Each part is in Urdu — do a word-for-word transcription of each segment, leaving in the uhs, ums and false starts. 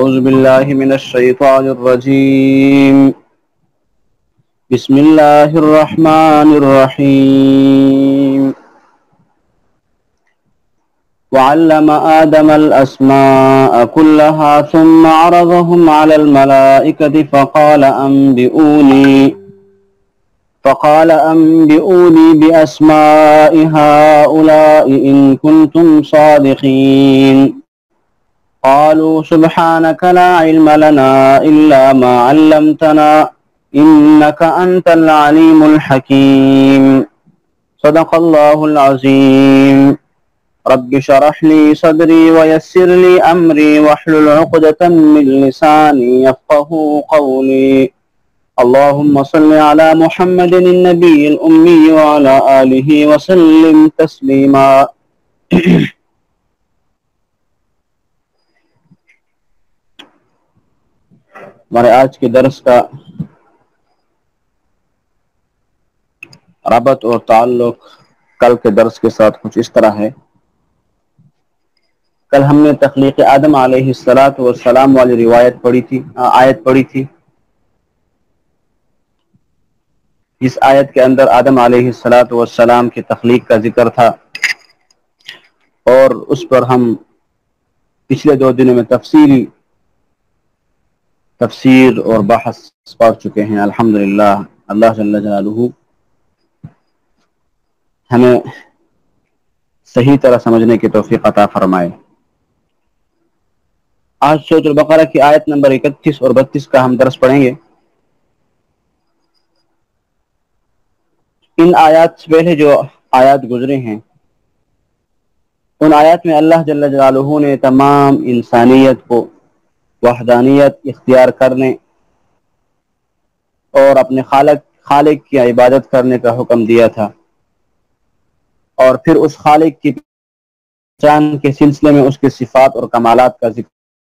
أعوذ بالله من الشيطان الرجيم بسم الله الرحمن الرحيم وعلم آدم الأسماء كلها ثم عرضهم على الملائكة فقال أنبئوني فقال أنبئوني بأسماء هؤلاء إن كنتم صادقين قالوا سبحانك لا علم لنا إلا ما علمتنا إنك أنت العليم الحكيم صدق الله العظيم رب شرح لي صدري ويسر لي أمري واحلل عقدة من لساني يفقه قولي اللهم صل على محمد النبي الأمي وعلى آله وسلم تسليما ہمارے آج کے درس کا ربط اور تعلق کل کے درس کے ساتھ کچھ اس طرح ہے۔ کل ہم نے تخلیق آدم علیہ الصلاۃ والسلام والی روایت پڑھی تھی آیت پڑھی تھی جس آیت کے اندر آدم علیہ الصلاۃ والسلام کی تخلیق کا ذکر تھا، اور اس پر ہم پچھلے دو دنوں میں تفصیلی تفسیر اور بحث پڑھ چکے ہیں۔ الحمدللہ اللہ جل جلالہ ہمیں صحیح طرح سمجھنے کی توفیق عطا فرمائے۔ آج سورۃ البقرہ کی آیت نمبر اکتیس اور بتیس کا ہم درس پڑھیں گے۔ ان آیات سے پہلے جو آیات گزرے ہیں ان آیات میں اللہ جل جلالہ نے تمام انسانیت کو وحدانیت اختیار کرنے اور اپنے خالق خالق کی عبادت کرنے کا حکم دیا تھا، اور پھر اس خالق کی پہچان کے سلسلے میں اس کے صفات اور کمالات کا ذکر۔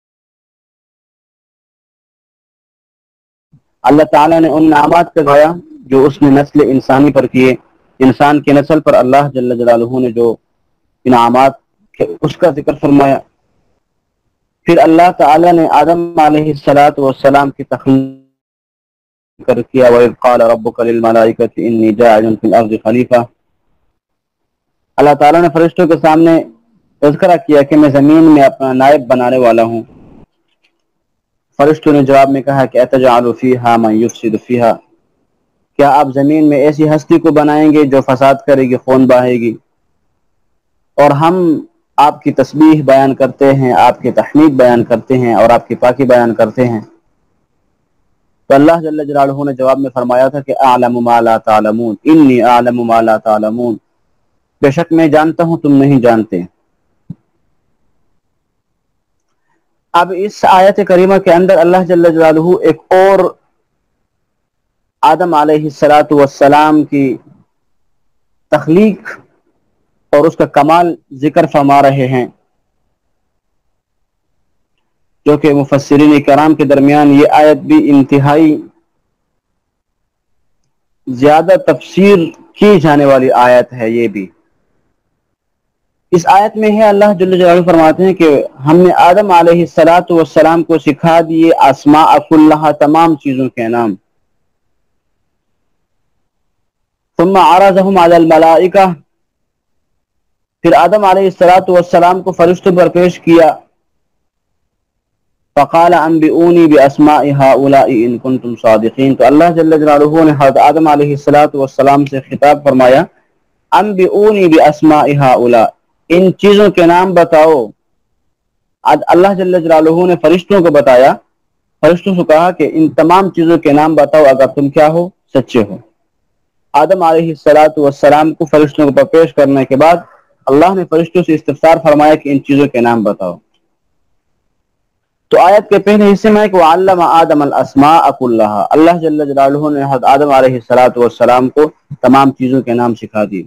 اللہ تعالیٰ نے ان نعمات کا گویا جو اس نے نسل انسانی پر کیے، انسان کی نسل پر اللہ جل جلالہ نے جو انعامات اس کا ذکر فرمایا۔ پھر اللہ تعالیٰ نے آدم علیہ الصلاۃ والسلام کی تخلیق ذکر کیا، وَإِذْ قَالَ رَبُّكَ لِلْمَلَائِكَةِ إِنِّي جَاعِلٌ فِي الْأَرْضِ خَلِيفَةً۔ اللہ تعالیٰ نے فرشتوں کے سامنے تذکرہ کیا کہ میں زمین میں اپنا نائب بنانے والا ہوں۔ فرشتوں نے جواب میں کہا کہ أَتَجْعَلُ فِيهَا مَن يُفْسِدُ فِيهَا، کیا آپ زمین میں ایسی ہستی کو بنائیں گے جو فساد کرے گی، خون بہائے گی؟ اور ہم آپ کی تسبیح بیان کرتے ہیں، آپ کی تحمید بیان کرتے ہیں اور آپ کی پاکی بیان کرتے ہیں۔ تو اللہ جل جلالہ نے جواب میں فرمایا تھا کہ اعلم ما لا تعلمون، انی اعلم ما لا تعلمون، بے شک میں جانتا ہوں تم نہیں جانتے۔ اب اس آیت کریمہ کے اندر اللہ جل جلالہ ایک اور آدم علیہ الصلاۃ والسلام کی تخلیق اور اس کا کمال ذکر فرما رہے ہیں، جو کہ مفسرین کرام کے درمیان یہ آیت بھی انتہائی زیادہ تفسیر کی جانے والی آیت ہے۔ یہ بھی اس آیت میں ہے اللہ جل جلالہ فرماتے ہیں کہ ہم نے آدم علیہ الصلاۃ والسلام کو سکھا دیے اسماء کلھا، تمام چیزوں کے نام، ثم عرضهم على الملائکہ، پھر آدم علیہ الصلاۃ والسلام کو فرشتوں پر پیش کیا، فقال انبئونی باسماء هؤلاء ان کنتم صادقین، تو اللہ جل جلالہ نے حضرت آدم علیہ الصلاۃ والسلام سے خطاب فرمایا انبئونی باسماء هؤلاء، ان چیزوں کے نام بتاؤ۔ اللہ جل جلالہ نے فرشتوں کو بتایا، فرشتوں سے کہا کہ ان تمام چیزوں کے نام بتاؤ اگر تم کیا ہو، سچے ہو۔ آدم علیہ الصلاۃ والسلام کو فرشتوں کو پیش کرنے کے بعد اللہ نے فرشتوں سے استفسار فرمایا کہ ان چیزوں کے نام بتاؤ۔ تو آیت کے پہلے حصے میں ہے کہ وَعَلَّمَ آدَمَ الْأَسْمَاءَ كُلَّهَا، اللہ جل جلالہ نے حضرت آدم علیہ الصلاۃ والسلام کو تمام چیزوں کے نام سکھا دیے۔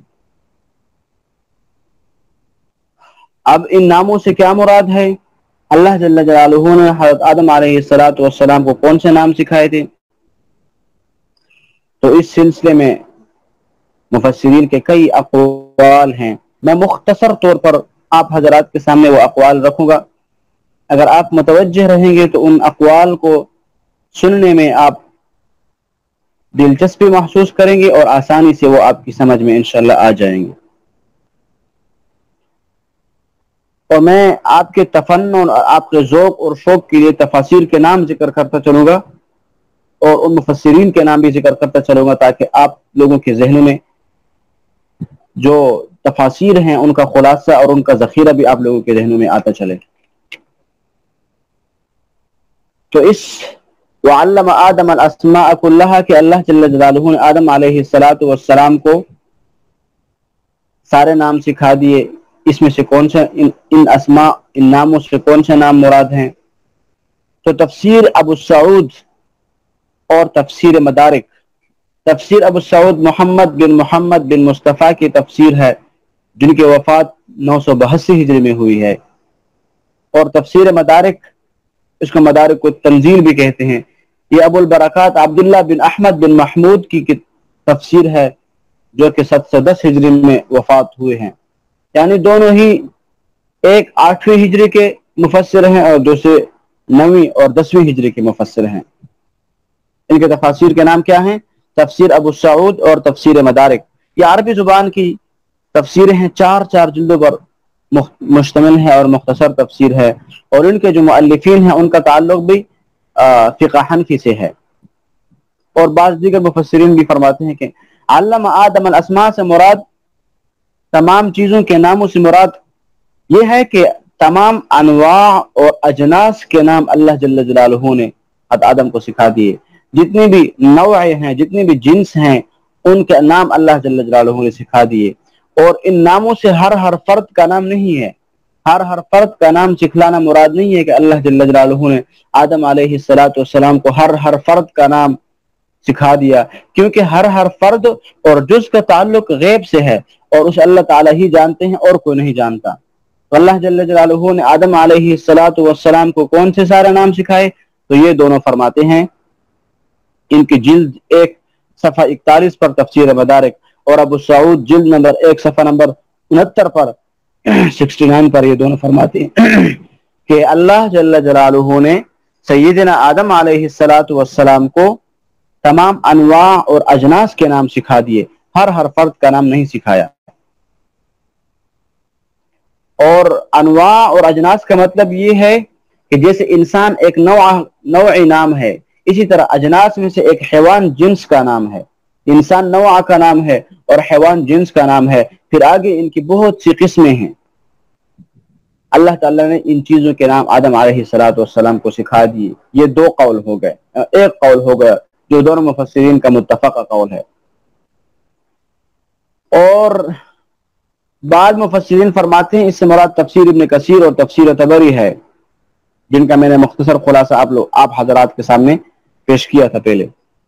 اب ان ناموں سے کیا مراد ہے؟ اللہ جل جلالہ نے حضرت آدم علیہ الصلاۃ والسلام کو کون سے نام سکھائے تھے؟ تو اس سلسلے میں مفسرین کے کئی اقوال ہیں، میں مختصر طور پر آپ حضرات کے سامنے وہ اقوال رکھوں گا۔ اگر آپ متوجہ رہیں گے تو ان اقوال کو سننے میں آپ دلچسپی محسوس کریں گے اور آسانی سے وہ آپ کی سمجھ میں انشاءاللہ آ جائیں گے۔ اور میں آپ کے تفنن اور آپ کے ذوق اور شوق کے لیے تفاسیر کے نام ذکر کرتا چلوں گا اور ان مفسرین کے نام بھی ذکر کرتا چلوں گا، تاکہ آپ لوگوں کے ذہنوں میں جو تفاسیر ہیں ان کا خلاصہ اور ان کا ذخیرہ بھی آپ لوگوں کے ذہنوں میں آتا چلے۔ تو اس وعلم آدم الاسماء کلھا کہ اللہ جل جلالہ نے آدم علیہ الصلاۃ والسلام کو سارے نام سکھا دیے۔ اس میں سے کون سے ان, ان اسماء ان ناموں سے کون سے نام مراد ہیں؟ تو تفسیر ابو سعود اور تفسیر مدارک، تفسیر ابو سعود محمد بن محمد بن مصطفیٰ کی تفسیر ہے جن کی وفات نو سو بہسی ہجری میں ہوئی ہے، اور تفسیر مدارک اس کو مدارک کو تنزیل بھی کہتے ہیں، یہ ابو البرکات عبداللہ بن احمد بن محمود کی تفسیر ہے جو کہ سات سو دس ہجری میں وفات ہوئے ہیں، یعنی دونوں ہی ایک آٹھویں ہجری کے مفسر ہیں اور دوسرے نویں اور دسویں ہجری کے مفسر ہیں۔ ان کے تفاسیر کے نام کیا ہیں؟ تفسیر ابو سعود اور تفسیر مدارک۔ یہ عربی زبان کی تفسیریں ہیں، چار چار جلدوں پر مشتمل ہے اور مختصر تفسیر ہے، اور ان کے جو مؤلفین ہیں ان کا تعلق بھی فقہ حنفی سے ہے۔ اور بعض دیگر مفسرین بھی فرماتے ہیں کہ علم آدم الاسماء سے مراد تمام چیزوں کے ناموں سے مراد یہ ہے کہ تمام انواع اور اجناس کے نام اللہ جل جلالہ نے آدم کو سکھا دیے۔ جتنی بھی نوع ہیں، جتنی بھی جنس ہیں، ان کے نام اللہ جل جلالہ نے سکھا دیے، اور ان ناموں سے ہر ہر فرد کا نام نہیں ہے، ہر ہر فرد کا نام سکھلانا مراد نہیں ہے کہ اللہ جل جلالہ نے آدم علیہ الصلاۃ والسلام کو ہر ہر فرد کا نام سکھا دیا، کیونکہ ہر ہر فرد اور جز کا تعلق غیب سے ہے اور اسے اللہ تعالیٰ ہی جانتے ہیں اور کوئی نہیں جانتا۔ تو اللہ جل جلالہ نے آدم علیہ الصلاۃ والسلام کو کون سے سارے نام سکھائے؟ تو یہ دونوں فرماتے ہیں، ان کی جلد ایک صفحہ اکتالیس پر تفسیر مدارک، اور ابو سعود جلد نمبر ایک صفحہ نمبر انہتر پر سکسٹی نائن پر یہ دونوں فرماتے ہیں کہ اللہ جل جلالہ نے سیدنا آدم علیہ الصلاۃ والسلام کو تمام انواع اور اجناس کے نام سکھا دیے، ہر ہر فرد کا نام نہیں سکھایا۔ اور انواع اور اجناس کا مطلب یہ ہے کہ جیسے انسان ایک نوع نوعی نام ہے، اسی طرح اجناس میں سے ایک حیوان جنس کا نام ہے، انسان نوع کا نام ہے اور حیوان جنس کا نام ہے، پھر آگے ان کی بہت سی قسمیں ہیں۔ اللہ تعالیٰ نے ان چیزوں کے نام آدم علیہ الصلاۃ والسلام کو سکھا دیے۔ یہ دو قول ہو گئے، ایک قول ہو گیا جو دونوں مفسرین کا متفقہ قول ہے۔ اور بعض مفسرین فرماتے ہیں اس سے مراد تفسیر ابن کثیر اور تفسیر طبری ہے، جن کا میں نے مختصر خلاصہ آپ لوگ آپ حضرات کے سامنے پیش کیا تھا پہلے۔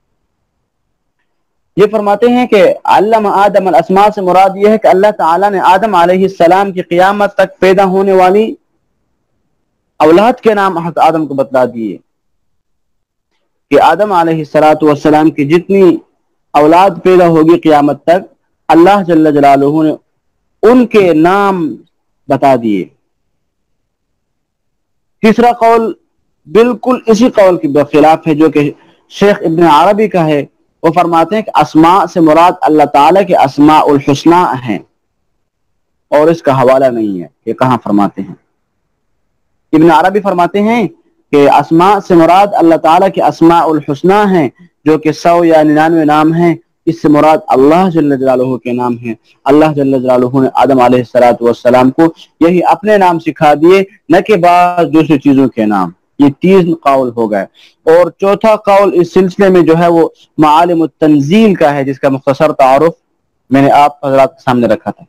یہ فرماتے ہیں کہ علم آدم الاسماء سے مراد یہ ہے کہ اللہ تعالیٰ نے آدم علیہ السلام کی قیامت تک پیدا ہونے والی اولاد کے نام آدم کو بتلا دیے، کہ آدم علیہ الصلاۃ والسلام کی جتنی اولاد پیدا ہوگی قیامت تک، اللہ جل جلالہ نے ان کے نام بتا دیے۔ تیسرا قول بالکل اسی قول کے خلاف ہے جو کہ شیخ ابن عربی کا ہے، وہ فرماتے ہیں کہ اسماء سے مراد اللہ تعالیٰ کے اسماء الحسنی ہیں، اور اس کا حوالہ نہیں ہے کہ کہاں فرماتے ہیں۔ ابن عربی فرماتے ہیں کہ اسماء سے مراد اللہ تعالیٰ کے اسماء الحسنی ہیں جو کہ سو یا ننانوے نام ہیں، اس سے مراد اللہ جل جلالہ کے نام ہیں۔ اللہ جل جلالہ نے آدم علیہ الصلاۃ والسلام کو یہی اپنے نام سکھا دیے، نہ کہ بعض دوسری چیزوں کے نام۔ یہ تین قول ہو گئے، اور چوتھا قول اس سلسلے میں جو ہے وہ معالم التنزیل کا ہے، جس کا مختصر تعارف میں نے آپ حضرات کے سامنے رکھا تھا۔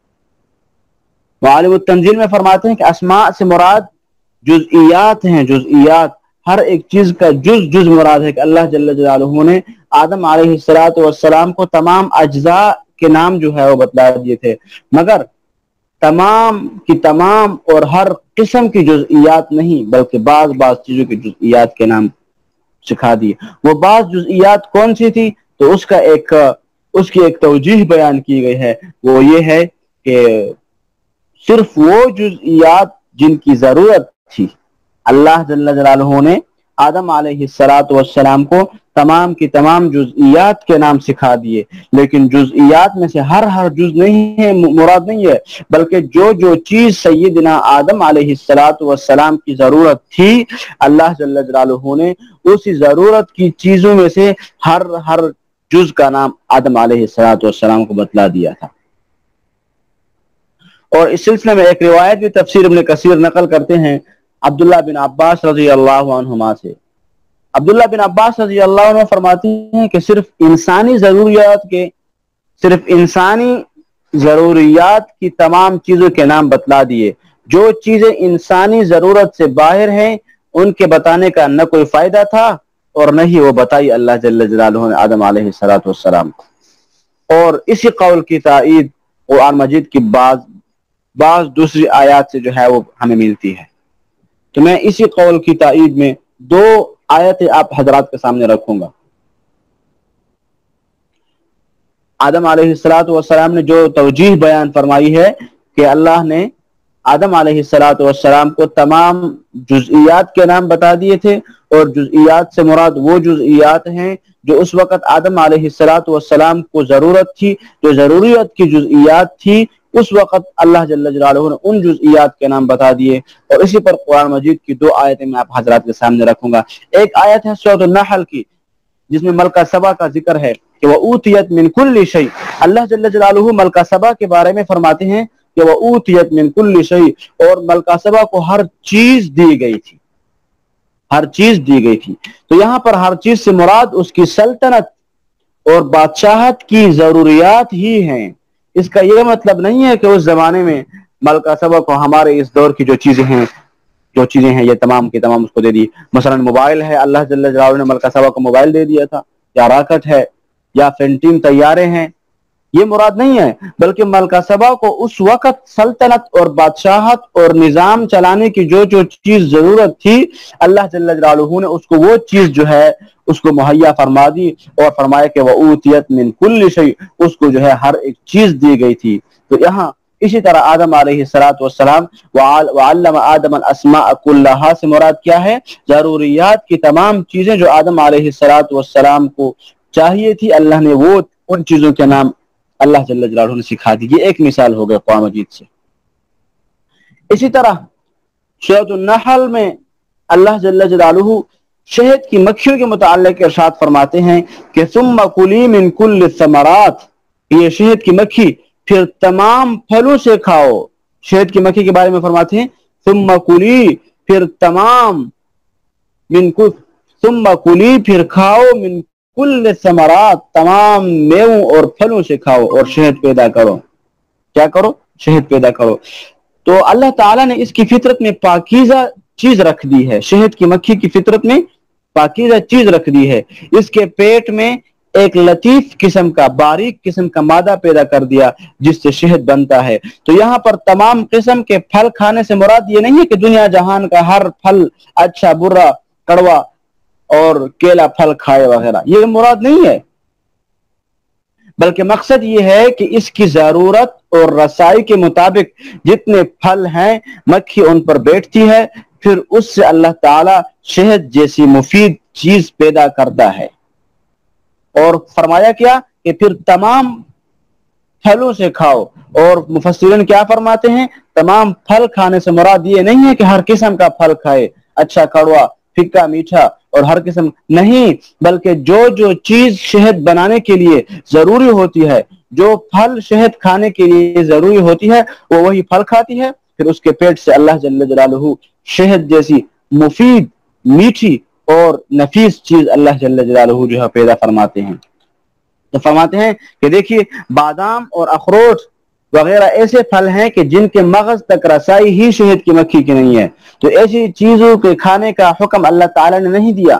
معالم التنزیل میں فرماتے ہیں کہ اسماء سے مراد جزئیات ہیں، جزئیات، ہر ایک چیز کا جز جز مراد ہے کہ اللہ جل جلالہ نے آدم علیہ الصلاۃ والسلام کو تمام اجزاء کے نام جو ہے وہ بتلا دیے تھے، مگر تمام کی تمام اور ہر قسم کی جزئیات نہیں، بلکہ بعض بعض چیزوں کی جزئیات کے نام سکھا دیے۔ وہ بعض جزئیات کون سی تھی؟ تو اس کا ایک اس کی ایک توجیہ بیان کی گئی ہے، وہ یہ ہے کہ صرف وہ جزئیات جن کی ضرورت تھی اللہ جل جلالہ نے آدم علیہ الصلوۃ والسلام کو تمام کی تمام جزئیات کے نام سکھا دیے، لیکن جزئیات میں سے ہر ہر جز نہیں ہے مراد نہیں ہے، بلکہ جو جو چیز سیدنا آدم علیہ الصلوۃ والسلام کی ضرورت تھی اللہ جل جلالہ نے اسی ضرورت کی چیزوں میں سے ہر ہر جز کا نام آدم علیہ الصلوۃ والسلام کو بتلا دیا تھا۔ اور اس سلسلے میں ایک روایت بھی تفسیر ابن کثیر نقل کرتے ہیں عبداللہ بن عباس رضی اللہ عنہما سے۔ عبداللہ بن عباس رضی اللہ عنہ فرماتے ہیں کہ صرف انسانی ضروریات کے صرف انسانی ضروریات کی تمام چیزوں کے نام بتلا دیے، جو چیزیں انسانی ضرورت سے باہر ہیں ان کے بتانے کا نہ کوئی فائدہ تھا اور نہ ہی وہ بتائی اللہ جل جلالہ نے آدم علیہ الصلوۃ والسلام کو۔ اور اسی قول کی تائید قرآن مجید کی بعض بعض دوسری آیات سے جو ہے وہ ہمیں ملتی ہے۔ تو میں اسی قول کی تائید میں دو آیتیں آپ حضرات کے سامنے رکھوں گا۔ آدم علیہ الصلوۃ والسلام نے جو توجیہ بیان فرمائی ہے کہ اللہ نے آدم علیہ الصلوۃ والسلام کو تمام جزئیات کے نام بتا دیے تھے، اور جزئیات سے مراد وہ جزئیات ہیں جو اس وقت آدم علیہ الصلوۃ والسلام کو ضرورت تھی، جو ضروریت کی جزئیات تھی اس وقت اللہ جل جلالہ نے ان جزئیات کے نام بتا دیے۔ اور اسی پر قرآن مجید کی دو آیتیں میں آپ حضرات کے سامنے رکھوں گا۔ ایک آیت ہے سورۃ النحل کی جس میں ملکہ سبا کا ذکر ہے کہ وَأُوتِيَتْ مِنْ كُلِّ شَيْءٍ، اللہ جل جلالہ ملکہ سبا کے بارے میں فرماتے ہیں کہ وَأُوتِيَتْ مِنْ كُلِّ شَيْءٍ، اور ملکہ سبا کو ہر چیز دی گئی تھی، ہر چیز دی گئی تھی۔ تو یہاں پر ہر چیز سے مراد اس کی سلطنت اور بادشاہت کی ضروریات ہی ہیں۔ اس کا یہ مطلب نہیں ہے کہ اس زمانے میں ملکہ سبا کو ہمارے اس دور کی جو چیزیں ہیں جو چیزیں ہیں یہ تمام کی تمام اس کو دے دی۔ مثلا موبائل ہے، اللہ جل جلالہ نے ملکہ سبا کو موبائل دے دیا تھا، یا راکٹ ہے، یا فینٹین طیارے ہیں، یہ مراد نہیں ہے، بلکہ ملکہ سبا کو اس وقت سلطنت اور بادشاہت اور نظام چلانے کی جو جو چیز ضرورت تھی اللہ جل جلالہ نے اس کو وہ چیز جو ہے اس کو مہیا فرما دی، اور فرمایا کہ وَأُوتِيَتْ مِنْ كُلِّ شَيْءٍ، اس کو جو ہے ہر ایک چیز دی گئی تھی۔ تو یہاں اسی طرح آدم علیہ الصلوۃ والسلام وَعَلَّمَ آدَمَ الْأَسْمَاءَ كُلَّهَا سے مراد کیا ہے؟ ضروریات کی تمام چیزیں جو آدم علیہ الصلوۃ والسلام کو چاہیے تھی اللہ نے وہ ان چیزوں کے نام اللہ جل جلالہ نے سکھا دی۔ یہ ایک مثال ہو گیا قرآن مجید سے۔ اسی طرح سورۃ النحل میں اللہ جل جلالہ شہد کی مکھیوں کے متعلق ارشاد فرماتے ہیں کہ ثم کلی من کل الثمرات، یہ شہد کی مکھی پھر تمام پھلوں سے کھاؤ۔ شہد کی مکھی کے بارے میں فرماتے ہیں ثم کلی، پھر تمام من کل ثم کلی پھر کھاؤ من کل الثمرات، تمام میووں اور پھلوں سے کھاؤ اور شہد پیدا کرو۔ کیا کرو؟ شہد پیدا کرو۔ تو اللہ تعالیٰ نے اس کی فطرت میں پاکیزہ چیز رکھ دی ہے، شہد کی مکھی کی فطرت میں پاکیزہ چیز رکھ دی ہے۔ اس کے پیٹ میں ایک لطیف قسم کا باریک قسم کا مادہ پیدا کر دیا جس سے شہد بنتا ہے۔ تو یہاں پر تمام قسم کے پھل کھانے سے مراد یہ نہیں ہے کہ دنیا جہان کا ہر پھل اچھا برا کڑوا اور کیلا پھل کھائے وغیرہ، یہ مراد نہیں ہے، بلکہ مقصد یہ ہے کہ اس کی ضرورت اور رسائی کے مطابق جتنے پھل ہیں مکھی ان پر بیٹھتی ہے، پھر اس سے اللہ تعالی شہد جیسی مفید چیز پیدا کرتا ہے۔ اور فرمایا کیا کہ پھر تمام پھلوں سے کھاؤ، اور مفسرین کیا فرماتے ہیں؟ تمام پھل کھانے سے مراد یہ نہیں ہے کہ ہر قسم کا پھل کھائے، اچھا کڑوا پھیکا میٹھا اور ہر قسم نہیں، بلکہ جو جو چیز شہد بنانے کے لیے ضروری ہوتی ہے، جو پھل شہد کھانے کے لیے ضروری ہوتی ہے وہ وہی پھل کھاتی ہے، پھر اس کے پیٹ سے اللہ جل جلالہ شہد جیسی مفید میٹھی اور نفیس چیز اللہ جل جلالہ جو ہے پیدا فرماتے ہیں۔ تو فرماتے ہیں کہ دیکھیے بادام اور اخروٹ وغیرہ ایسے پھل ہیں کہ جن کے مغز تک رسائی ہی شہد کی مکھی کی نہیں ہے، تو ایسی چیزوں کے کھانے کا حکم اللہ تعالیٰ نے نہیں دیا،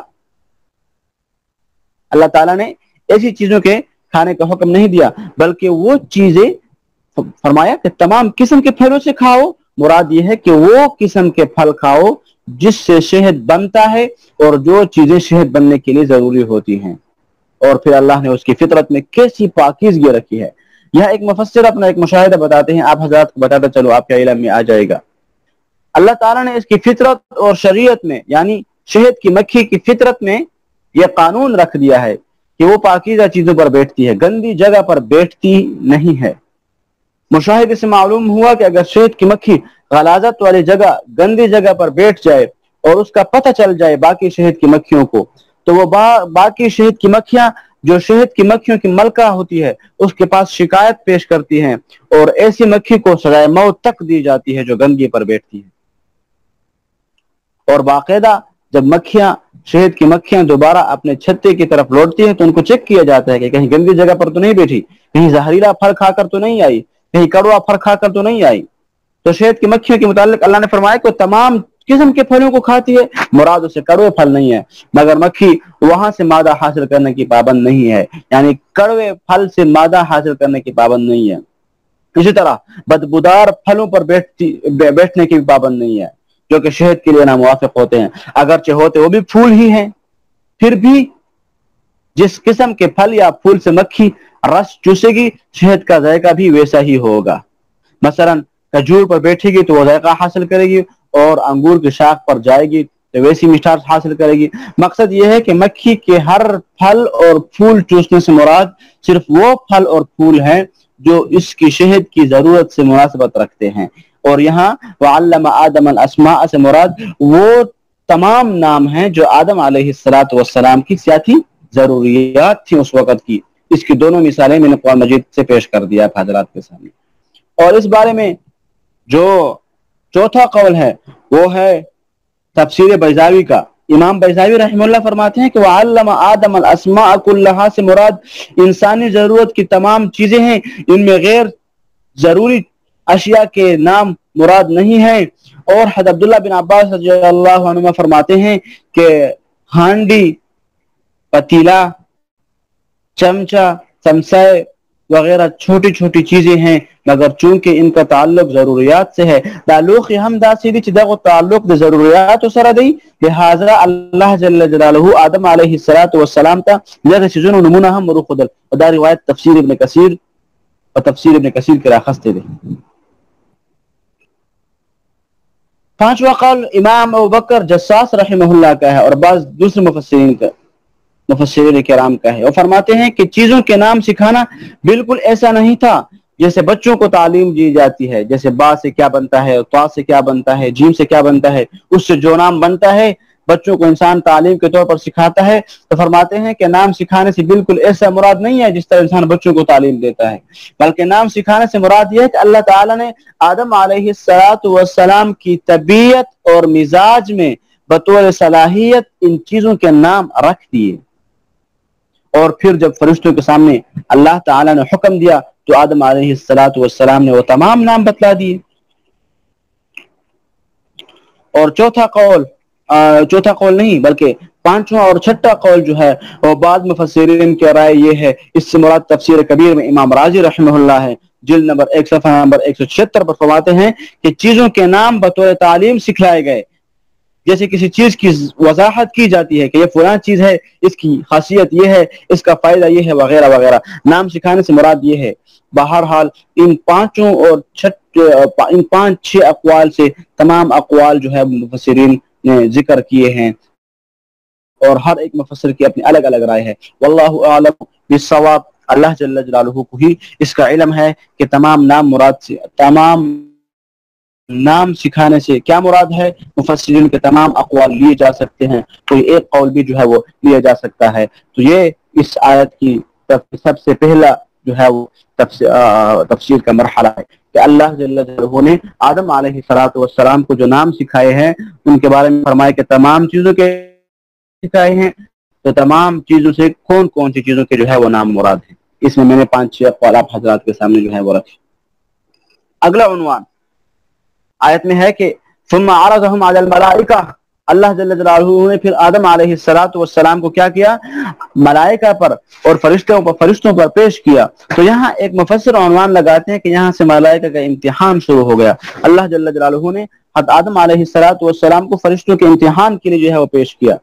اللہ تعالیٰ نے ایسی چیزوں کے کھانے کا حکم نہیں دیا، بلکہ وہ چیزیں فرمایا کہ تمام قسم کے پھلوں سے کھاؤ، مراد یہ ہے کہ وہ قسم کے پھل کھاؤ جس سے شہد بنتا ہے اور جو چیزیں شہد بننے کے لیے ضروری ہوتی ہیں۔ اور پھر اللہ نے اس کی فطرت میں کیسی پاکیزگی رکھی ہے۔ یہاں ایک مفسر اپنا ایک مشاہدہ بتاتے ہیں، آپ حضرات کو بتاتا چلو آپ کے علم میں آ جائے گا۔ اللہ تعالیٰ نے اس کی فطرت اور شریعت میں یعنی شہد کی مکھی کی فطرت میں یہ قانون رکھ دیا ہے کہ وہ پاکیزہ چیزوں پر بیٹھتی ہے، گندی جگہ پر بیٹھتی نہیں ہے۔ مشاہدے سے معلوم ہوا کہ اگر شہد کی مکھی غلاظت والی جگہ گندی جگہ پر بیٹھ جائے اور اس کا پتہ چل جائے باقی شہد کی مکھیوں کو، تو وہ با باقی شہد کی مکھیاں جو شہد کی مکھیوں کی ملکہ ہوتی ہے اس کے پاس شکایت پیش کرتی ہیں، اور ایسی مکھی کو سزائے موت تک دی جاتی ہے جو گندگی پر بیٹھتی ہے۔ اور باقاعدہ جب مکھیاں شہد کی مکھیاں دوبارہ اپنے چھتے کی طرف لوٹتی ہیں تو ان کو چیک کیا جاتا ہے کہ کہیں گندی جگہ پر تو نہیں بیٹھی، کہیں زہریلا پھل کھا کر تو نہیں آئی، کہیں کڑوا پھل کھا کر تو نہیں آئی۔ تو شہد کی مکھیوں کے متعلق اللہ نے فرمایا کہ تمام قسم کے پھلوں کو کھاتی ہے، مراد اسے کڑوے پھل نہیں ہے، مگر مکھی وہاں سے مادہ حاصل کرنے کی پابند نہیں ہے، یعنی کڑوے پھل سے مادہ حاصل کرنے کی پابند نہیں ہے۔ اسی طرح بدبودار پھلوں پر بیٹھتی بیٹھنے کی بھی پابند نہیں ہے جو کہ شہد کے لیے ناموافق ہوتے ہیں، اگرچہ ہوتے وہ بھی پھول ہی ہیں، پھر بھی جس قسم کے پھل یا پھول سے مکھی رس چوسے گی شہد کا ذائقہ بھی ویسا ہی ہوگا۔ مثلا کھجور پر بیٹھے گی تو وہ ذائقہ حاصل کرے گی، اور انگور کی شاخ پر جائے گی تو ویسی مٹھاس حاصل کرے گی۔ مقصد یہ ہے کہ مکھی کے ہر پھل اور پھول چوسنے سے مراد صرف وہ پھل اور پھول ہیں جو اس کی شہد کی ضرورت سے مناسبت رکھتے ہیں، اور یہاں وَعَلَّمَ آدَمَ الْأَسْمَاءَ سے مراد وہ تمام نام ہیں جو آدم علیہ السلام کی سیاسی ضروریات تھیں اس وقت کی۔ اس کی دونوں مثالیں میں نے قرآن مجید سے پیش کر دیا حضرات کے سامنے۔ اور اس بارے میں جو چوتھا قول ہے وہ ہے تفسیر بیضاوی کا۔ امام بیضاوی رحمہ اللہ فرماتے ہیں کہ وَعَلَّمَ آدَمَ الْأَسْمَاءَ كُلَّهَا سے مراد انسانی ضرورت کی تمام چیزیں ہیں، ان میں غیر ضروری اشیاء کے نام مراد نہیں ہیں۔ اور حضرت عبداللہ بن عباس رضی اللہ عنہ فرماتے ہیں کہ ہانڈی، پتیلا، چمچہ، چمچے وغیرہ چھوٹی چھوٹی چیزیں ہیں، مگر چونکہ ان کا تعلق ضروریات سے ہے، تعلق ہم دا سیدھی چیزا کو تعلق دے ضروریات سره دی، لہذا اللہ جل جلالہ آدم علیہ السلام تا لغه چیزونو نمونه هم ورخدل، اور دا روایت تفسیر ابن کثیر اور تفسیر ابن کثیر کے راخستے دے۔ پانچواں قول امام ابوبکر جساس رحمہ اللہ کا ہے اور بعض دوسرے مفسرین کا مفسرین کرام کا ہے۔ وہ فرماتے ہیں کہ چیزوں کے نام سکھانا بالکل ایسا نہیں تھا جیسے بچوں کو تعلیم دی جاتی ہے، جیسے با سے کیا بنتا ہے، طا سے کیا بنتا ہے، جیم سے کیا بنتا ہے، اس سے جو نام بنتا ہے بچوں کو انسان تعلیم کے طور پر سکھاتا ہے۔ تو فرماتے ہیں کہ نام سکھانے سے بالکل ایسا مراد نہیں ہے جس طرح انسان بچوں کو تعلیم دیتا ہے، بلکہ نام سکھانے سے مراد یہ ہے کہ اللہ تعالیٰ نے آدم علیہ السلام کی طبیعت اور مزاج میں بطور صلاحیت ان چیزوں کے نام رکھ دیے، اور پھر جب فرشتوں کے سامنے اللہ تعالیٰ نے حکم دیا تو آدم علیہ السلام نے وہ تمام نام بتلا دیے۔ اور چوتھا قول چوتھا قول نہیں بلکہ پانچواں اور چھٹا قول جو ہے وہ بعض مفسرین کی رائے یہ ہے، اس سے مراد تفسیر کبیر میں امام رازی رحمہ اللہ ہے، جلد نمبر ایک صفحہ نمبر ایک سو چھہتر پر فرماتے ہیں کہ چیزوں کے نام بطور تعلیم سکھلائے گئے، جیسے کسی چیز کی وضاحت کی جاتی ہے کہ یہ فلاں چیز ہے، اس کی خاصیت یہ ہے، اس کا فائدہ یہ ہے وغیرہ وغیرہ، نام سکھانے سے مراد یہ ہے۔ بہرحال ان پانچوں اور چھٹ ان پانچ چھ اقوال سے تمام اقوال جو ہے مفسرین نے ذکر کیے ہیں، اور ہر ایک مفسر کی اپنی الگ الگ رائے ہے۔ واللہ اعلم بالصواب، اللہ جل جلالہ کو ہی اس کا علم ہے کہ تمام نام مراد سے تمام نام سکھانے سے کیا مراد ہے۔ مفسرین کے تمام اقوال لیے جا سکتے ہیں، کوئی ایک قول بھی جو ہے وہ لیا جا سکتا ہے۔ تو یہ اس آیت کی سب سے پہلا جو ہے وہ تفسیر کا مرحلہ ہے کہ اللہ جل جلالہ نے آدم علیہ السلام کو جو نام سکھائے ہیں ان کے بارے میں فرمایا کہ تمام چیزوں کے سکھائے ہیں، تو تمام چیزوں سے کون کون سی چیزوں کے جو ہے وہ نام مراد ہیں، اس میں میں نے پانچ چھ اقوال آپ حضرات کے سامنے جو ہے وہ رکھے۔ اگلا عنوان آیت میں ہے کہ ثم عرضهم على الملائکہ، اللہ جل جلالہ نے پھر آدم علیہ السلام کو کیا کیا، ملائکہ پر اور فرشتوں پر فرشتوں پر پیش کیا۔ تو یہاں ایک مفسر عنوان لگاتے ہیں کہ یہاں سے ملائکہ کا امتحان شروع ہو گیا۔ اللہ جل جلالہ نے حضرت آدم علیہ السلام کو فرشتوں کے امتحان کے لیے جو ہے وہ پیش کیا۔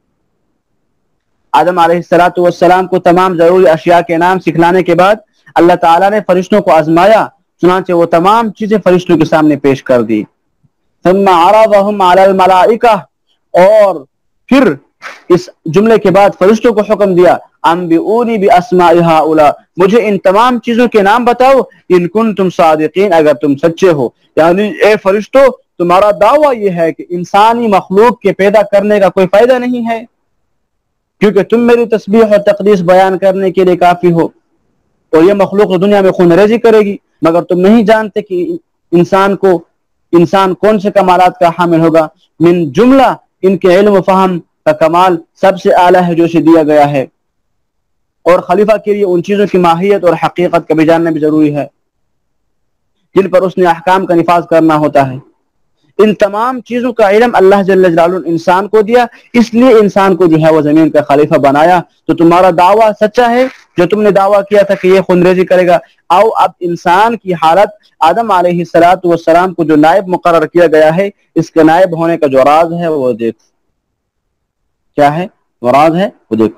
آدم علیہ السلام کو تمام ضروری اشیاء کے نام سکھلانے کے بعد اللہ تعالیٰ نے فرشتوں کو آزمایا، چنانچہ وہ تمام چیزیں فرشتوں کے سامنے پیش کر دی۔ ثم عرضهم على الملائکہ، اور پھر اس جملے کے بعد فرشتوں کو حکم دیا انبئونی باسماء ہؤلاء، مجھے ان تمام چیزوں کے نام بتاؤ ان کنتم صادقین، اگر تم سچے ہو۔ یعنی اے فرشتوں، تمہارا دعویٰ یہ ہے کہ انسانی مخلوق کے پیدا کرنے کا کوئی فائدہ نہیں ہے، کیونکہ تم میری تسبیح اور تقدیس بیان کرنے کے لیے کافی ہو، اور یہ مخلوق دنیا میں خون ریزی کرے گی، مگر تم نہیں جانتے کہ انسان کو انسان کون سے کمالات کا حامل ہوگا۔ من جملہ ان کے علم و فہم کا کمال سب سے اعلیٰ ہے جو اسے دیا گیا ہے، اور خلیفہ کے لیے ان چیزوں کی ماہیت اور حقیقت کا بھی جاننا بھی ضروری ہے جن پر اس نے احکام کا نفاذ کرنا ہوتا ہے۔ ان تمام چیزوں کا علم اللہ جل جلالہ نے انسان کو دیا، اس لیے انسان کو جو ہے وہ زمین کا خلیفہ بنایا۔ تو تمہارا دعویٰ سچا ہے جو تم نے دعویٰ کیا تھا کہ یہ خونریزی کرے گا۔ آؤ اب انسان کی حالت آدم علیہ الصلوۃ والسلام کو جو نائب مقرر کیا گیا ہے، اس کے نائب ہونے کا جو راز ہے وہ دیکھو کیا ہے، وہ راز ہے وہ دیکھو۔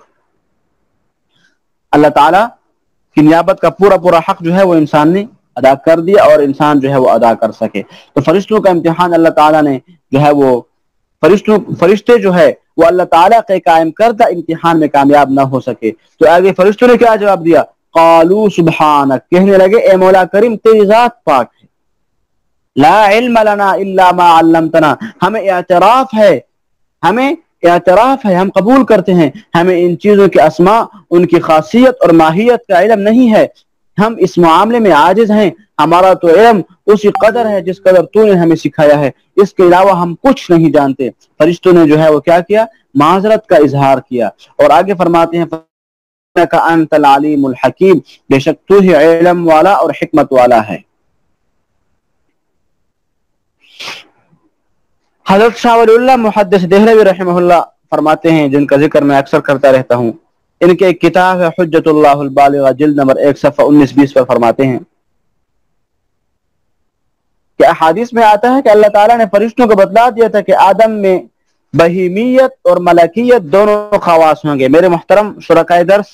اللہ تعالیٰ کی نیابت کا پورا پورا حق جو ہے وہ انسان نے ادا کر دیا، اور انسان جو ہے وہ ادا کر سکے۔ تو فرشتوں کا امتحان اللہ تعالیٰ نے جو ہے وہ فرشتوں فرشتے جو ہے وہ اللہ تعالیٰ کے قائم کردہ امتحان میں کامیاب نہ ہو سکے۔ تو آگے فرشتوں نے کیا جواب دیا؟ قالوا سبحانک، کہنے لگے اے مولا کریم تیری ذات پاک ہے، لا علم لنا الا ما علمتنا، ہمیں اعتراف ہے ہمیں اعتراف ہے ہم قبول کرتے ہیں ہمیں ان چیزوں کے اسماء، ان کی خاصیت اور ماہیت کا علم نہیں ہے، ہم اس معاملے میں عاجز ہیں، ہمارا تو علم اسی قدر ہے جس قدر تو نے ہمیں سکھایا ہے، اس کے علاوہ ہم کچھ نہیں جانتے۔ فرشتوں نے جو ہے وہ کیا کیا؟ معذرت کا اظہار کیا، اور آگے فرماتے ہیں انک انت العلیم الحکیم، بے شک تو ہی علم والا اور حکمت والا ہے۔ حضرت شاہ ولی اللہ محدث دہلوی رحمہ اللہ فرماتے ہیں، جن کا ذکر میں اکثر کرتا رہتا ہوں، ان کے ایک کتاب ہے حجت اللہ البالغہ، جلد نمبر ایک صفحہ انیس بیس پر فرماتے ہیں کہ احادیث میں آتا ہے کہ اللہ تعالیٰ نے فرشتوں کو بتلا دیا تھا کہ آدم میں بہیمیت اور ملکیت دونوں خواص ہوں گے۔ میرے محترم شرکائے درس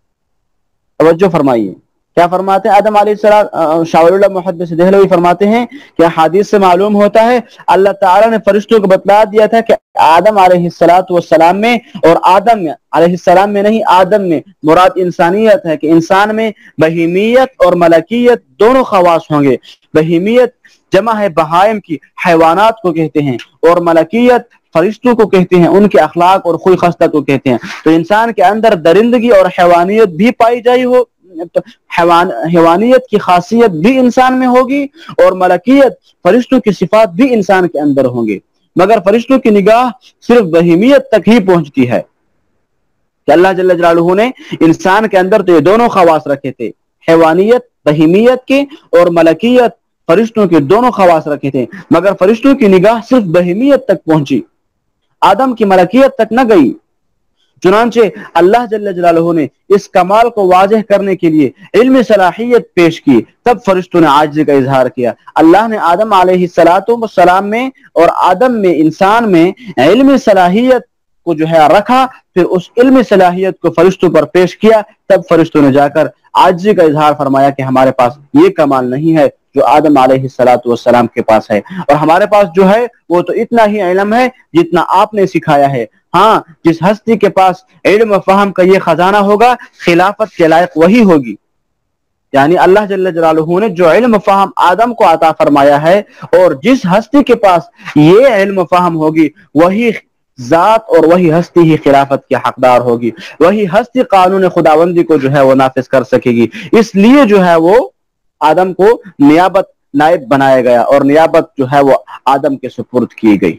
توجہ فرمائیے، کیا فرماتے ہیں آدم علیہ السلام؟ شاہ ولی اللہ محدث دہلوی فرماتے ہیں کہ حدیث سے معلوم ہوتا ہے اللہ تعالیٰ نے فرشتوں کو بتلا دیا تھا کہ آدم علیہ السلام میں اور آدم میں علیہ السلام میں نہیں آدم میں مراد انسانیت ہے، کہ انسان میں بہیمیت اور ملکیت دونوں خواص ہوں گے۔ بہیمیت جمع ہے بہائم کی، حیوانات کو کہتے ہیں، اور ملکیت فرشتوں کو کہتے ہیں، ان کے اخلاق اور خوی خصلت کو کہتے ہیں۔ تو انسان کے اندر درندگی اور حیوانیت بھی پائی جائی ہو، حیوان حیوانیت کی خاصیت بھی انسان میں ہوگی، اور ملکیت فرشتوں کی صفات بھی انسان کے اندر ہوں گے، مگر فرشتوں کی نگاہ صرف بہیمیت تک ہی پہنچتی ہے، کہ اللہ جل جلالہ نے انسان کے اندر تو یہ دونوں خواص رکھے تھے، حیوانیت بہیمیت کے اور ملکیت فرشتوں کے دونوں خواص رکھے تھے، مگر فرشتوں کی نگاہ صرف بہیمیت تک پہنچی، آدم کی ملکیت تک نہ گئی۔ چنانچہ اللہ جل جلالہ نے اس کمال کو واضح کرنے کے لیے علم صلاحیت پیش کی، تب فرشتوں نے عاجزی کا اظہار کیا۔ اللہ نے آدم علیہ السلام میں اور آدم میں انسان میں علم صلاحیت کو جو ہے رکھا، پھر اس علم صلاحیت کو فرشتوں پر پیش کیا، تب فرشتوں نے جا کر عاجزی کا اظہار فرمایا کہ ہمارے پاس یہ کمال نہیں ہے جو آدم علیہ السلام کے پاس ہے، اور ہمارے پاس جو ہے وہ تو اتنا ہی علم ہے جتنا آپ نے سکھایا ہے۔ ہاں، جس ہستی کے پاس علم و فہم کا یہ خزانہ ہوگا، خلافت کے لائق وہی ہوگی۔ یعنی اللہ جل جلالہ نے جو علم و فہم آدم کو عطا فرمایا ہے، اور جس ہستی کے پاس یہ علم و فہم ہوگی، وہی ذات اور وہی ہستی ہی خلافت کی حقدار ہوگی، وہی ہستی قانون خداوندی کو جو ہے وہ نافذ کر سکے گی۔ اس لیے جو ہے وہ آدم کو نیابت نائب بنایا گیا، اور نیابت جو ہے وہ آدم کے سپرد کی گئی۔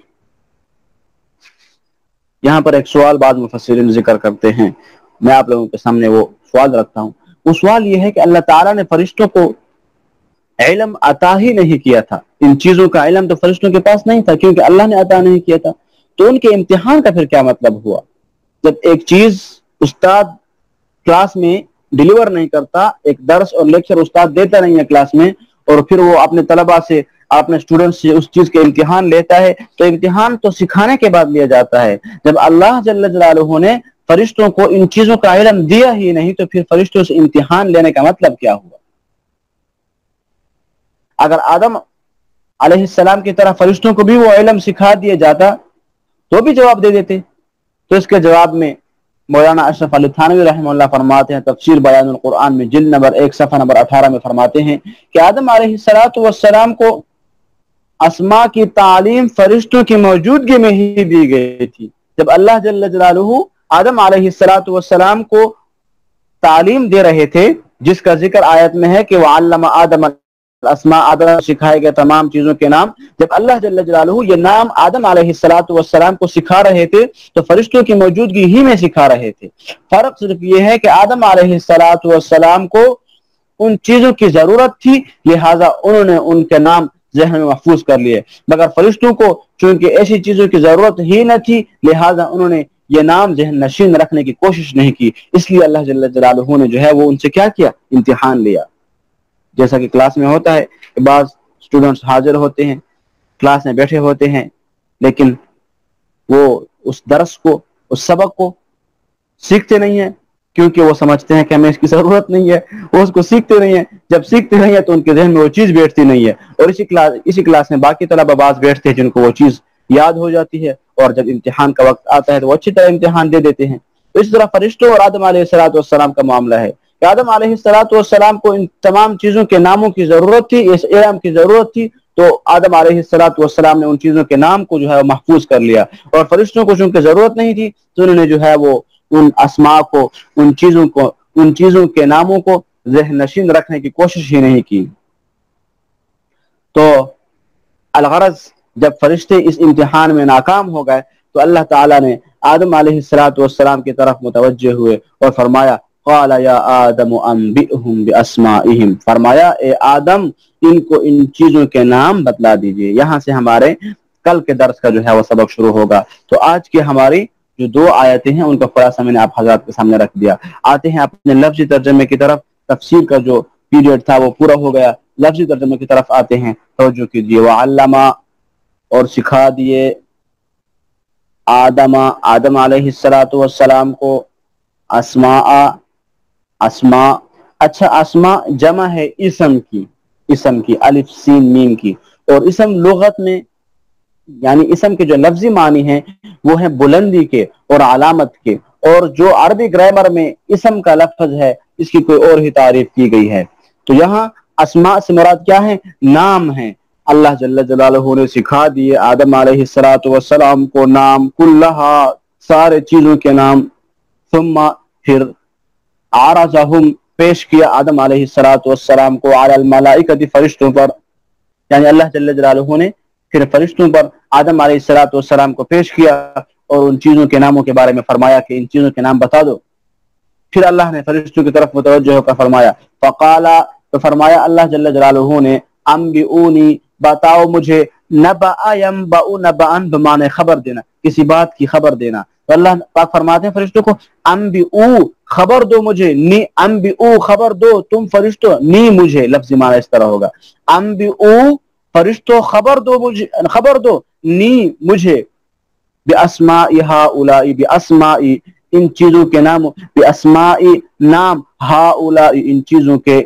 یہاں پر ایک سوال بعض مفسرین ذکر کرتے ہیں، میں آپ لوگوں کے سامنے وہ سوال رکھتا ہوں۔ وہ سوال یہ ہے کہ اللہ تعالیٰ نے فرشتوں کو علم عطا ہی نہیں کیا تھا، ان چیزوں کا علم تو فرشتوں کے پاس نہیں تھا، کیونکہ اللہ نے عطا نہیں کیا تھا، تو ان کے امتحان کا پھر کیا مطلب ہوا؟ جب ایک چیز استاد کلاس میں ڈیلیور نہیں کرتا، ایک درس اور لیکچر استاد دیتا نہیں ہے کلاس میں، اور پھر وہ اپنے طلبہ سے اپنے اسٹوڈنٹ سے اس چیز کے امتحان لیتا ہے، تو امتحان تو سکھانے کے بعد لیا جاتا ہے۔ جب اللہ جل جلالہ نے فرشتوں کو ان چیزوں کا علم دیا ہی نہیں، تو پھر فرشتوں سے امتحان لینے کا مطلب کیا ہوا؟ اگر آدم علیہ السلام کی طرح فرشتوں کو بھی وہ علم سکھا دیا جاتا تو بھی جواب دے دیتے۔ تو اس کے جواب میں مولانا اشرف علی تھانوی رحمہ اللہ فرماتے ہیں تفسیر بیان القرآن میں جلد نمبر ایک صفحہ نمبر اٹھارہ میں فرماتے ہیں کہ آدم علیہ الصلوۃ والسلام کو اسماء کی تعلیم فرشتوں کی موجودگی میں ہی دی گئی تھی۔ جب اللہ جل جلالہ آدم علیہ الصلوۃ والسلام کو تعلیم دے رہے تھے، جس کا ذکر آیت میں ہے کہ وعلم آدم الاسماء، آدم سکھائے گئے تمام چیزوں کے نام، جب اللہ جل جلالہ یہ نام آدم علیہ الصلوۃ والسلام کو سکھا رہے تھے تو فرشتوں کی موجودگی ہی میں سکھا رہے تھے۔ فرق صرف یہ ہے کہ آدم علیہ الصلوۃ والسلام کو ان چیزوں کی ضرورت تھی، لہٰذا انہوں نے ان کے نام ذہن میں محفوظ کر لیے، مگر فرشتوں کو چونکہ ایسی چیزوں کی ضرورت ہی نہ تھی، لہٰذا انہوں نے یہ نام ذہن نشین رکھنے کی کوشش نہیں کی۔ اس لیے اللہ جل جلالہ نے جو ہے وہ ان سے کیا کیا؟ امتحان لیا۔ جیسا کہ کلاس میں ہوتا ہے کہ بعض اسٹوڈنٹس حاضر ہوتے ہیں، کلاس میں بیٹھے ہوتے ہیں، لیکن وہ اس درس کو، اس سبق کو سیکھتے نہیں ہیں، کیونکہ وہ سمجھتے ہیں کہ ہمیں اس کی ضرورت نہیں ہے، وہ اس کو سیکھتے نہیں ہیں۔ جب سیکھتے نہیں ہیں تو ان کے ذہن میں وہ چیز بیٹھتی نہیں ہے، اور اسی کلاس اسی کلاس میں باقی طلبہ باز بیٹھتے ہیں جن کو وہ چیز یاد ہو جاتی ہے، اور جب امتحان کا وقت آتا ہے تو وہ اچھی طرح امتحان دے دیتے ہیں۔ تو اس طرح فرشتوں اور آدم علیہ الصلوۃ والسلام کا معاملہ ہے کہ آدم علیہ الصلوۃ والسلام کو ان تمام چیزوں کے ناموں کی ضرورت تھی، اس علم کی ضرورت تھی، تو آدم علیہ الصلوۃ والسلام نے ان چیزوں کے نام کو جو ہے وہ محفوظ کر لیا، اور فرشتوں کو چونکہ ضرورت نہیں تھی تو انہوں نے جو ہے وہ ان اسماء کو، ان چیزوں کو، ان چیزوں کے ناموں کو ذہن نشین رکھنے کی کوشش ہی نہیں کی۔ تو الغرض جب فرشتے اس امتحان میں ناکام ہو گئے تو اللہ تعالیٰ نے آدم علیہ الصلوۃ والسلام کی طرف متوجہ ہوئے اور فرمایا قال یا آدم انبئہم باسمائہم، فرمایا اے آدم ان کو ان چیزوں کے نام بتلا دیجئے۔ یہاں سے ہمارے کل کے درس کا جو ہے وہ سبق شروع ہوگا۔ تو آج کی ہماری جو دو آیتیں ہیں ان کا خلاصہ میں نے آپ حضرات کے سامنے رکھ دیا۔ آتے ہیں اپنے لفظی ترجمے کی طرف۔ تفسیر کا جو پیریڈ تھا وہ پورا ہو گیا، لفظی ترجمے کی طرف آتے ہیں۔ توجہ کیجیے، وعلم، اور سکھا دیے، آدم، آدم علیہ الصلوۃ والسلام کو، اسماء، اسماء، اچھا اسماء جمع ہے اسم کی، اسم کی، الف سین میم کی، اور اسم لغت میں یعنی اسم کے جو لفظی معنی ہیں وہ ہیں بلندی کے اور علامت کے، اور جو عربی گرامر میں اسم کا لفظ ہے اس کی کوئی اور ہی تعریف کی گئی ہے۔ تو یہاں اسماء سے مراد کیا ہے؟ نام ہیں۔ اللہ جل جلالہ نے سکھا دیے آدم علیہ الصلوۃ والسلام کو نام، کلہا، سارے چیزوں کے نام، ثم، پھر، عرضہم، پیش کیا آدم علیہ الصلوۃ والسلام کو، علی الملائکۃ، فرشتوں پر، یعنی اللہ جل جلالہ نے پھر فرشتوں پر آدم علیہ الصلوۃ والسلام کو پیش کیا اور ان چیزوں کے ناموں کے بارے میں فرمایا کہ ان چیزوں کے نام بتا دو۔ پھر اللہ نے فرشتوں کی طرف متوجہ ہو کر فرمایا، فقال، تو فرمایا اللہ جل جلالہ نے، انبئونی، بتاؤ مجھے، نبأ ینبأ نبأ، بمعنی خبر دینا، کسی بات کی خبر دینا۔ تو اللہ پاک فرماتے ہیں فرشتوں کو، انبئو، خبر دو مجھے، نی، انبئو، خبر دو تم فرشتوں، نی مجھے، لفظی معنی اس طرح ہوگا، انبئو، فرشتوں خبر دو مجھے، خبر دو، نی مجھے، باسماء ہؤلاء، باسماء، ان چیزوں کے نام، باسماء، نام، ہؤلاء، ان چیزوں کے،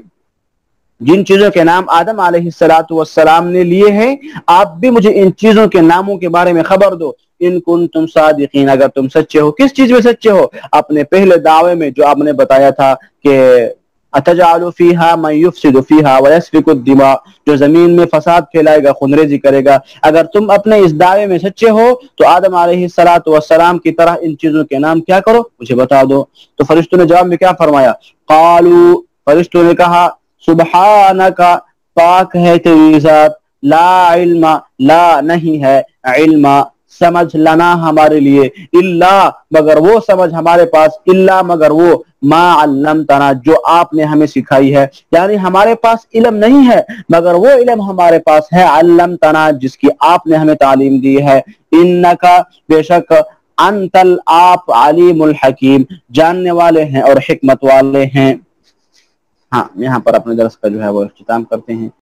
جن چیزوں کے نام آدم علیہ الصلوۃ والسلام نے لیے ہیں، آپ بھی مجھے ان چیزوں کے ناموں کے بارے میں خبر دو، ان کنتم صادقین، اگر تم سچے ہو۔ کس چیز میں سچے ہو؟ اپنے پہلے دعوے میں جو آپ نے بتایا تھا کہ اتجعل فیہا من یفسد فیہا ویسفک الدماء، جو زمین میں فساد پھیلائے گا، خونریزی کرے گا، اگر تم اپنے اس دعوے میں سچے ہو تو آدم علیہ الصلوۃ والسلام کی طرح ان چیزوں کے نام کیا کرو؟ مجھے بتا دو۔ تو فرشتوں نے جواب میں کیا فرمایا؟ قالوا، فرشتوں نے کہا، سبحانک، پاک ہے تیری ذات، لا علم، لا نہیں ہے، علم، سمجھ، لنا ہمارے لیے، الا، مگر وہ سمجھ ہمارے پاس، الا مگر وہ، ما علمتنا، جو آپ نے ہمیں سکھائی ہے، یعنی ہمارے پاس علم نہیں ہے مگر وہ علم ہمارے پاس ہے، علمتنا، جس کی آپ نے ہمیں تعلیم دی ہے، انکا، بے شک، انتل، آپ، علیم الحکیم، جاننے والے ہیں اور حکمت والے ہیں۔ ہاں، یہاں پر اپنے درس کا جو ہے وہ اختتام کرتے ہیں۔